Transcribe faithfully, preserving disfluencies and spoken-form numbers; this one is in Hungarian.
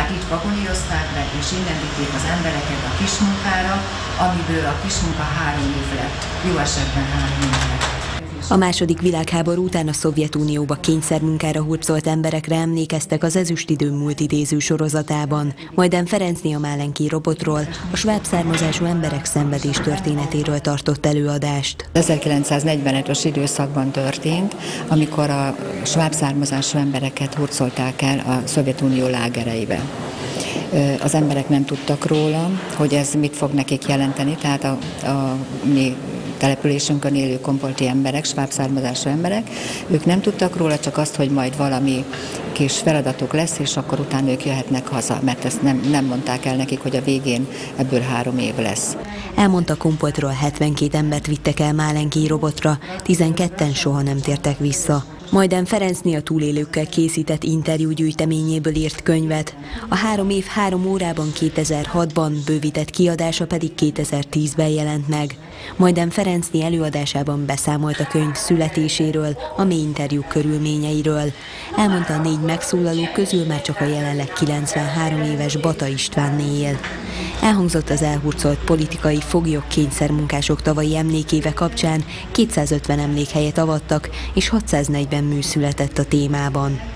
Tehát itt vagonírozták be, és innen vitték az embereket a kismunkára, amiből a kismunka három év lett, jó esetben három év lett. A második világháború után a Szovjetunióba kényszermunkára hurcolt emberekre emlékeztek az Ezüstidő múlt idéző sorozatában. Majdan Ferencné a Málenki robotról, a sváb származású emberek szenvedés történetéről tartott előadást. ezerkilencszáznegyvenötös időszakban történt, amikor a sváb származású embereket hurcolták el a Szovjetunió lágereibe. Az emberek nem tudtak róla, hogy ez mit fog nekik jelenteni, tehát a, a mi településünkön élő kompolti emberek, sváb származású emberek, ők nem tudtak róla, csak azt, hogy majd valami kis feladatuk lesz, és akkor utána ők jöhetnek haza, mert ezt nem, nem mondták el nekik, hogy a végén ebből három év lesz. Elmondta, Kompoltról hetvenkét embert vittek el Málenki robotra, tizenketten soha nem tértek vissza. Majdan Ferencné a túlélőkkel készített interjú gyűjteményéből írt könyvet. A három év három órában kétezer-hatban, bővített kiadása pedig kétezer-tízben jelent meg. Majdan Ferencné előadásában beszámolt a könyv születéséről, a mély interjúk körülményeiről. Elmondta, a négy megszólaló közül már csak a jelenleg kilencvenhárom éves Bata Istvánné él. Elhangzott az elhurcolt politikai foglyok, kényszermunkások tavalyi emlékéve kapcsán, kétszázötven emlékhelyet avattak, és hatszáznegyven mű született a témában.